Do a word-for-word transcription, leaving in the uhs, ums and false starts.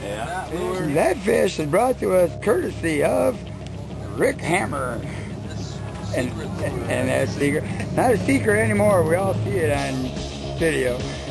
Yeah. That fish is brought to us courtesy of Rick Hammer. And, and, and that's secret. Not a secret anymore. We all see it on video.